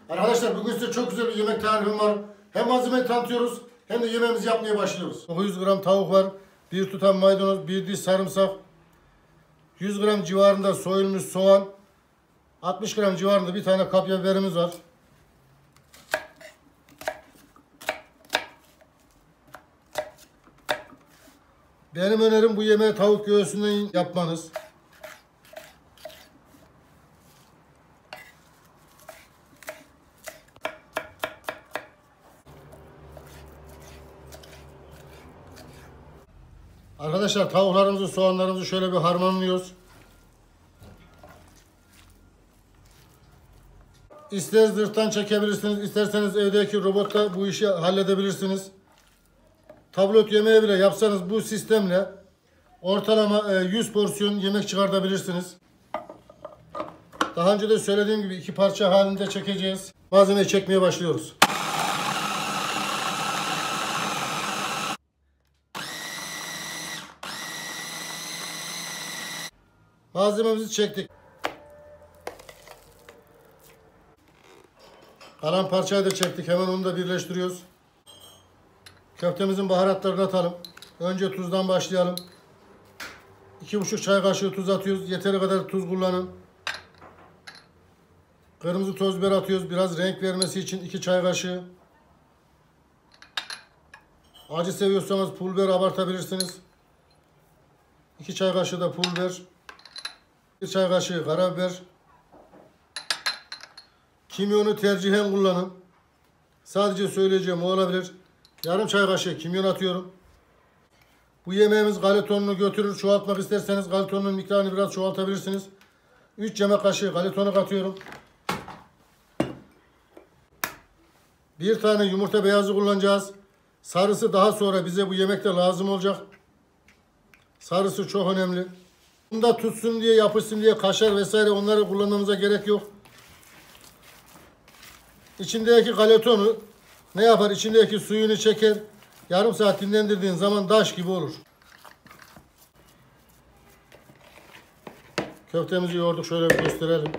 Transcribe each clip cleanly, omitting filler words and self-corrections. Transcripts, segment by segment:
Arkadaşlar bugün size çok güzel bir yemek tarifim var. Hem malzemeyi tanıtıyoruz hem de yemeğimizi yapmaya başlıyoruz. 900 gram tavuk var. 1 tutam maydanoz, 1 diş sarımsak, 100 gram civarında soyulmuş soğan, 60 gram civarında bir tane kapya biberimiz var. Benim önerim bu yemeği tavuk göğsünden yapmanız. Arkadaşlar tavuklarımızı, soğanlarımızı şöyle bir harmanlıyoruz. İster zırhtan çekebilirsiniz, isterseniz evdeki robotla bu işi halledebilirsiniz. Tablet yemeği bile yapsanız bu sistemle ortalama 100 porsiyon yemek çıkartabilirsiniz. Daha önce de söylediğim gibi 2 parça halinde çekeceğiz. Malzemeyi çekmeye başlıyoruz. Malzememizi çektik. Kalan parçayı da çektik. Hemen onu da birleştiriyoruz. Köftemizin baharatlarını atalım. Önce tuzdan başlayalım. 2,5 çay kaşığı tuz atıyoruz. Yeteri kadar tuz kullanın. Kırmızı toz biber atıyoruz. Biraz renk vermesi için 2 çay kaşığı. Acı seviyorsanız pul biber abartabilirsiniz. 2 çay kaşığı da pul biber. 1 çay kaşığı karabiber. Kimyonu tercihen kullanın. Sadece söyleyeceğim o olabilir. Yarım çay kaşığı kimyon atıyorum. Bu yemeğimiz galetonunu götürür. Çoğaltmak isterseniz galetonun miktarını biraz çoğaltabilirsiniz. 3 yemek kaşığı galetonu katıyorum. 1 tane yumurta beyazı kullanacağız. Sarısı daha sonra bize bu yemekte lazım olacak. Sarısı çok önemli. Bunda tutsun diye, yapışsın diye kaşar vesaire onları kullanmamıza gerek yok. İçindeki galetonu ne yapar? İçindeki suyunu çeker. Yarım saat dinlendirdiğin zaman taş gibi olur. Köftemizi yoğurduk. Şöyle bir gösterelim.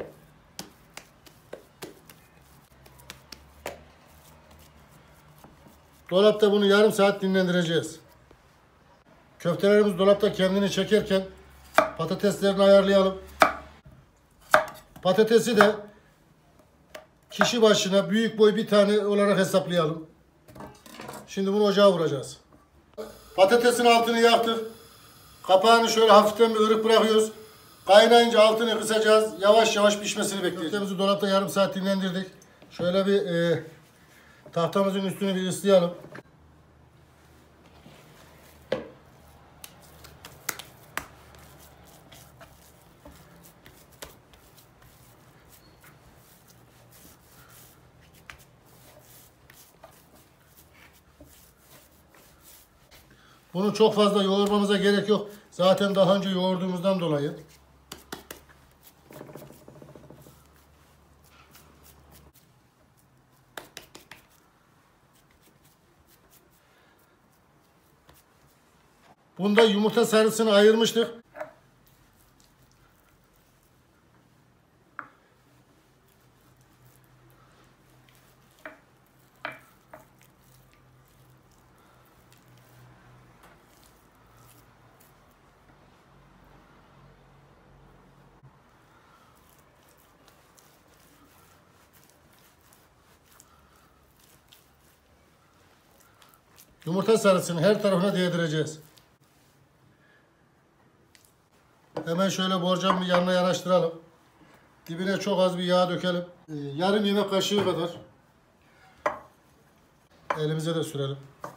Dolapta bunu yarım saat dinlendireceğiz. Köftelerimiz dolapta kendini çekerken patateslerini ayarlayalım. Patatesi de kişi başına büyük boy bir tane olarak hesaplayalım. Şimdi bunu ocağa vuracağız. Patatesin altını yaktık. Kapağını şöyle hafiften bir ırık bırakıyoruz. Kaynayınca altını kısacağız. Yavaş yavaş pişmesini bekleyeceğiz. Köftemizi dolapta yarım saat dinlendirdik. Şöyle bir tahtamızın üstünü bir ıslayalım. Bunu çok fazla yoğurmamıza gerek yok. Zaten daha önce yoğurduğumuzdan dolayı. Bunda yumurta sarısını ayırmıştık. Yumurta sarısını her tarafına değdireceğiz. Hemen şöyle borcamın bir yanına yanaştıralım. Dibine çok az bir yağ dökelim. Yarım yemek kaşığı kadar. Elimize de sürelim.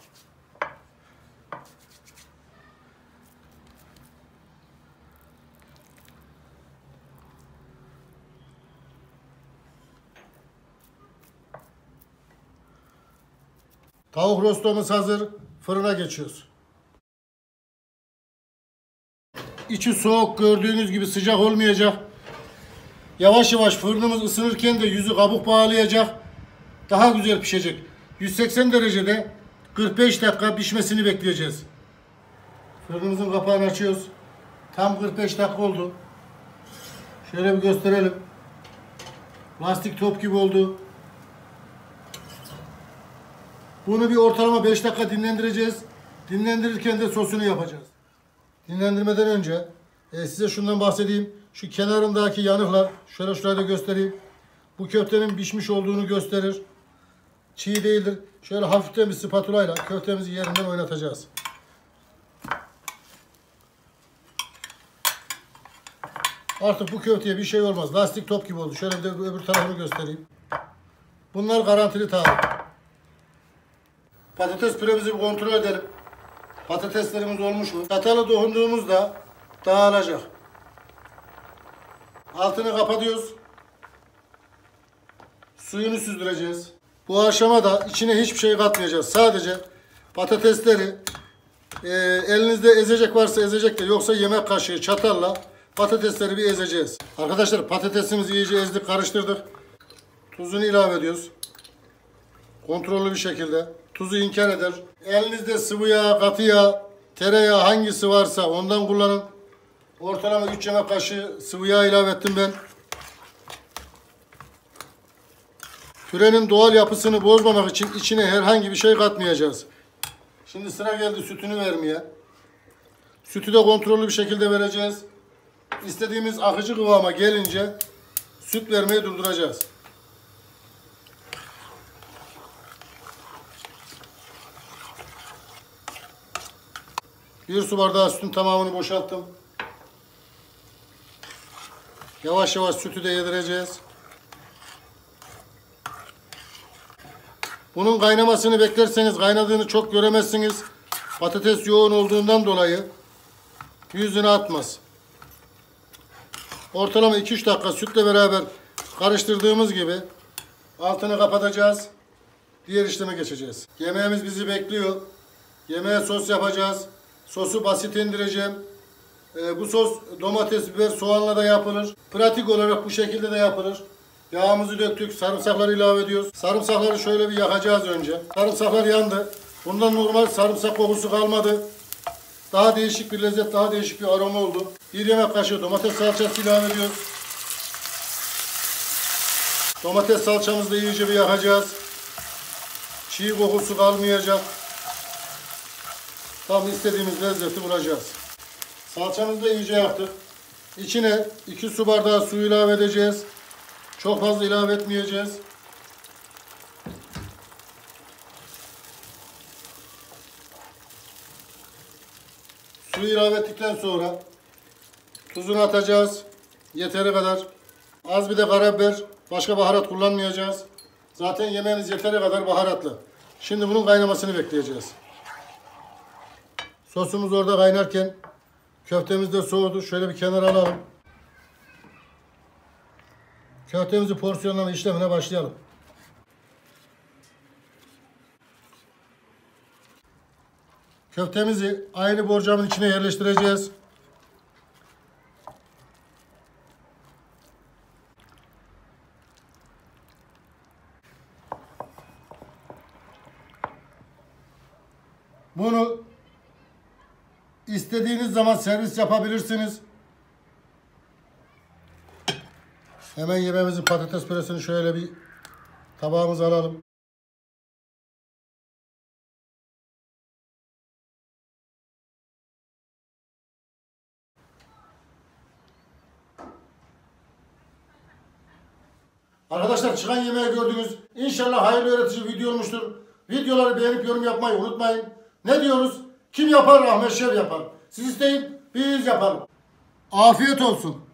Tavuk rostomuz hazır. Fırına geçiyoruz. İçi soğuk, gördüğünüz gibi sıcak olmayacak. Yavaş yavaş fırınımız ısınırken de yüzü kabuk bağlayacak. Daha güzel pişecek. 180 derecede 45 dakika pişmesini bekleyeceğiz. Fırınımızın kapağını açıyoruz. Tam 45 dakika oldu. Şöyle bir gösterelim. Lastik top gibi oldu. Bunu bir ortalama 5 dakika dinlendireceğiz. Dinlendirirken de sosunu yapacağız. Dinlendirmeden önce size şundan bahsedeyim. Şu kenarındaki yanıklar, şöyle şurayı da göstereyim. Bu köftenin pişmiş olduğunu gösterir. Çiğ değildir. Şöyle hafiften bir spatulayla köftemizi yerinden oynatacağız. Artık bu köfteye bir şey olmaz. Lastik top gibi oldu. Şöyle bir de öbür tarafını göstereyim. Bunlar garantili taze. Patates püremizi bir kontrol edelim. Patateslerimiz olmuş mu? Çatalı dokunduğumuzda dağılacak. Altını kapatıyoruz. Suyunu süzdüreceğiz. Bu aşamada içine hiçbir şey katmayacağız. Sadece patatesleri elinizde ezecek varsa ezecek de yoksa yemek kaşığı çatalla patatesleri bir ezeceğiz. Arkadaşlar patatesimizi iyice ezdik, karıştırdık. Tuzunu ilave ediyoruz. Kontrollü bir şekilde. Tuzu inkar eder. Elinizde sıvı yağ, katı yağ, tereyağı hangisi varsa ondan kullanın. Ortalama 3 yemek kaşığı sıvı yağ ilave ettim ben. Pürenin doğal yapısını bozmamak için içine herhangi bir şey katmayacağız. Şimdi sıra geldi sütünü vermeye. Sütü de kontrollü bir şekilde vereceğiz. İstediğimiz akıcı kıvama gelince süt vermeyi durduracağız. Bir su bardağı sütün tamamını boşalttım. Yavaş yavaş sütü de yedireceğiz. Bunun kaynamasını beklerseniz kaynadığını çok göremezsiniz. Patates yoğun olduğundan dolayı yüzüne atmaz. Ortalama 2-3 dakika sütle beraber karıştırdığımız gibi altını kapatacağız. Diğer işleme geçeceğiz. Yemeğimiz bizi bekliyor. Yemeğe sos yapacağız. Sosu basit indireceğim. Bu sos domates, biber, soğanla da yapılır. Pratik olarak bu şekilde de yapılır. Yağımızı döktük. Sarımsakları ilave ediyoruz. Sarımsakları şöyle bir yakacağız önce. Sarımsaklar yandı. Bundan normal sarımsak kokusu kalmadı. Daha değişik bir lezzet, daha değişik bir aroma oldu. Bir yemek kaşığı domates salçası ilave ediyoruz. Domates salçamızı da iyice bir yakacağız. Çiğ kokusu kalmayacak. Tam istediğimiz lezzeti bulacağız. Salçamızı da iyice yaktık. İçine 2 su bardağı su ilave edeceğiz. Çok fazla ilave etmeyeceğiz. Suyu ilave ettikten sonra tuzunu atacağız. Yeteri kadar. Az bir de karabiber. Başka baharat kullanmayacağız. Zaten yemeğimiz yeteri kadar baharatlı. Şimdi bunun kaynamasını bekleyeceğiz. Sosumuz orada kaynarken köftemiz de soğudu. Şöyle bir kenara alalım. Köftemizi porsiyonlama işlemine başlayalım. Köftemizi aynı borcamın içine yerleştireceğiz. Bunu istediğiniz zaman servis yapabilirsiniz. Hemen yemeğimizin patates püresini şöyle bir tabağımıza alalım. Arkadaşlar çıkan yemeği gördünüz. İnşallah hayırlı öğretici video olmuştur. Videoları beğenip yorum yapmayı unutmayın. Ne diyoruz? Kim yapar? Ahmet Şef yapar. Siz isteyin, biz yapalım. Afiyet olsun.